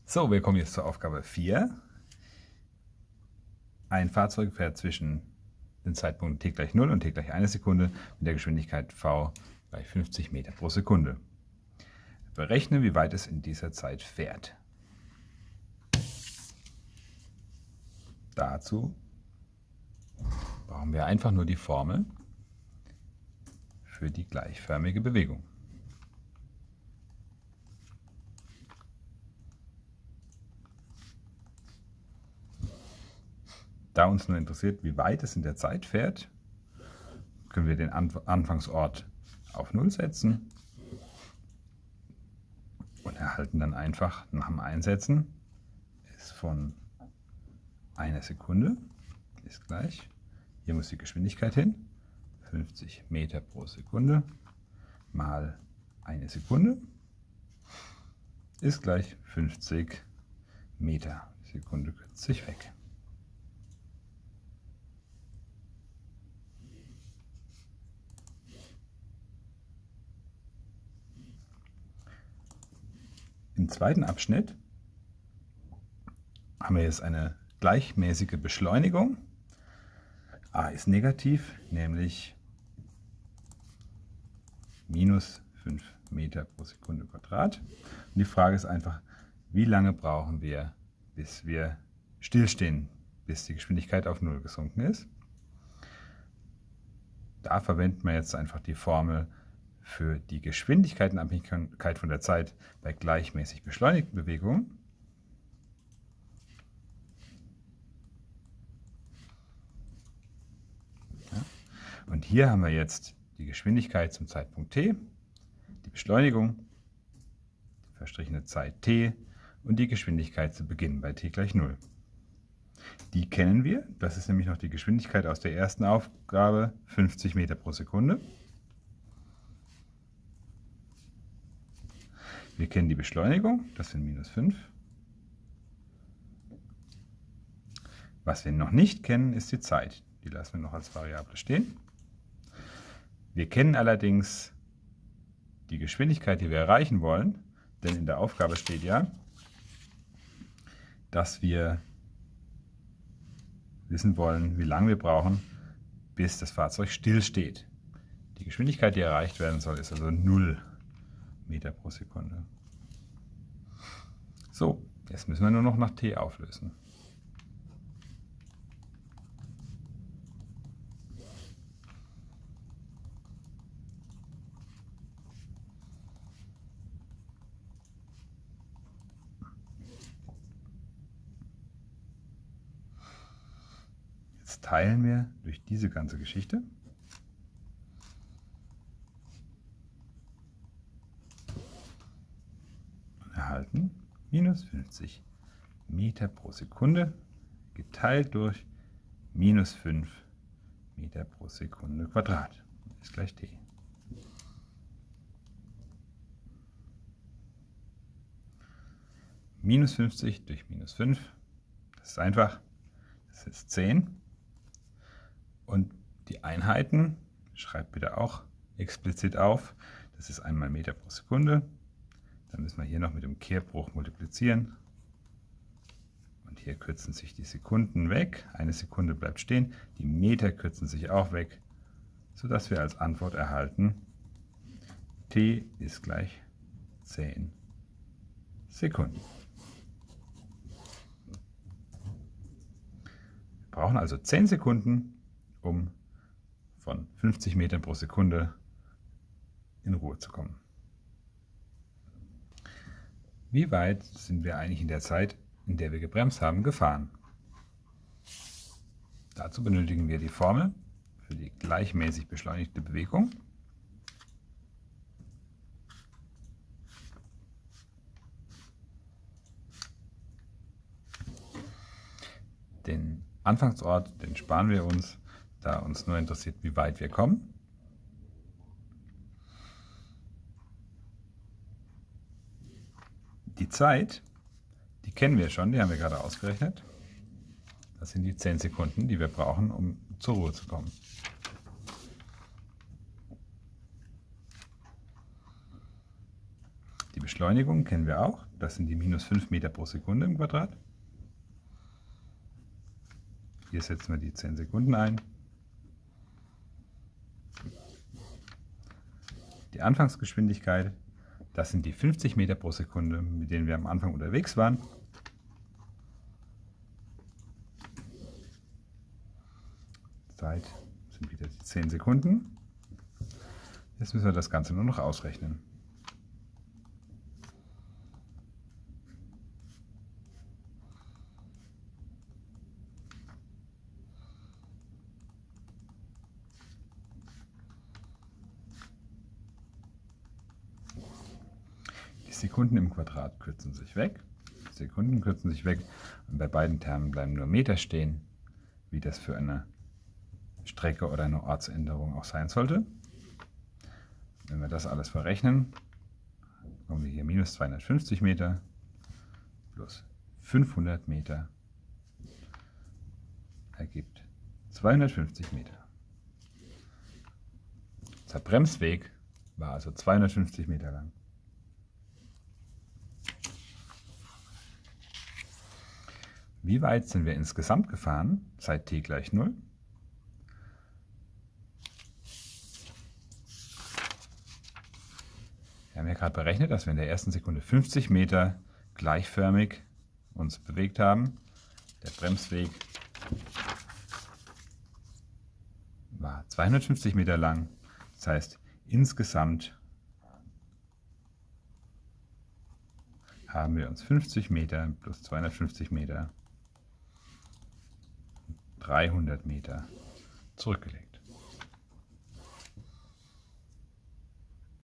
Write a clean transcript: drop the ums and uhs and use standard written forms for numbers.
So, wir kommen jetzt zur Aufgabe 4. Ein Fahrzeug fährt zwischen den Zeitpunkten t gleich 0 und t gleich 1 Sekunde mit der Geschwindigkeit v gleich 50 Meter pro Sekunde. Berechne, wie weit es in dieser Zeit fährt. Dazu brauchen wir einfach nur die Formel für die gleichförmige Bewegung. Da uns nur interessiert, wie weit es in der Zeit fährt, können wir den Anfangsort auf 0 setzen und erhalten dann einfach nach dem Einsetzen s von 1 Sekunde ist gleich, hier muss die Geschwindigkeit hin, 50 Meter pro Sekunde mal 1 Sekunde ist gleich 50 Meter. Die Sekunde kürzt sich weg. Im zweiten Abschnitt haben wir jetzt eine gleichmäßige Beschleunigung. A ist negativ, nämlich minus 5 Meter pro Sekunde Quadrat. Und die Frage ist einfach, wie lange brauchen wir, bis wir stillstehen, bis die Geschwindigkeit auf 0 gesunken ist. Da verwenden wir jetzt einfach die Formel für die Geschwindigkeitenabhängigkeit von der Zeit bei gleichmäßig beschleunigten Bewegungen. Ja. Und hier haben wir jetzt die Geschwindigkeit zum Zeitpunkt t, die Beschleunigung, die verstrichene Zeit t und die Geschwindigkeit zu Beginn bei t gleich 0. Die kennen wir, das ist nämlich noch die Geschwindigkeit aus der ersten Aufgabe, 50 Meter pro Sekunde. Wir kennen die Beschleunigung, das sind minus 5. Was wir noch nicht kennen, ist die Zeit. Die lassen wir noch als Variable stehen. Wir kennen allerdings die Geschwindigkeit, die wir erreichen wollen, denn in der Aufgabe steht ja, dass wir wissen wollen, wie lange wir brauchen, bis das Fahrzeug stillsteht. Die Geschwindigkeit, die erreicht werden soll, ist also 0 Meter pro Sekunde. So, jetzt müssen wir nur noch nach t auflösen. Jetzt teilen wir durch diese ganze Geschichte. Und erhalten minus 50 Meter pro Sekunde geteilt durch minus 5 Meter pro Sekunde Quadrat ist gleich t. Minus 50 durch minus 5, das ist einfach, das ist 10. Und die Einheiten, schreibt bitte auch explizit auf, das ist einmal Meter pro Sekunde. Dann müssen wir hier noch mit dem Kehrbruch multiplizieren. Und hier kürzen sich die Sekunden weg. 1 Sekunde bleibt stehen. Die Meter kürzen sich auch weg, sodass wir als Antwort erhalten, t ist gleich 10 Sekunden. Wir brauchen also 10 Sekunden, um von 50 Metern pro Sekunde in Ruhe zu kommen. Wie weit sind wir eigentlich in der Zeit, in der wir gebremst haben, gefahren? Dazu benötigen wir die Formel für die gleichmäßig beschleunigte Bewegung. Den Anfangsort, den sparen wir uns, da uns nur interessiert, wie weit wir kommen. Die Zeit, die kennen wir schon, die haben wir gerade ausgerechnet. Das sind die 10 Sekunden, die wir brauchen, um zur Ruhe zu kommen. Die Beschleunigung kennen wir auch. Das sind die minus 5 Meter pro Sekunde im Quadrat. Hier setzen wir die 10 Sekunden ein. Die Anfangsgeschwindigkeit, das sind die 50 Meter pro Sekunde, mit denen wir am Anfang unterwegs waren. Zeit sind wieder die 10 Sekunden. Jetzt müssen wir das Ganze nur noch ausrechnen. Die Sekunden im Quadrat kürzen sich weg. Die Sekunden kürzen sich weg und bei beiden Termen bleiben nur Meter stehen, wie das für eine Strecke oder eine Ortsänderung auch sein sollte. Wenn wir das alles verrechnen, kommen wir hier minus 250 Meter plus 500 Meter ergibt 250 Meter. Der Bremsweg war also 250 Meter lang. Wie weit sind wir insgesamt gefahren seit t gleich 0? Wir haben ja gerade berechnet, dass wir in der ersten Sekunde 50 Meter gleichförmig uns bewegt haben. Der Bremsweg war 250 Meter lang. Das heißt, insgesamt haben wir uns 50 Meter plus 250 Meter 300 Meter zurückgelegt.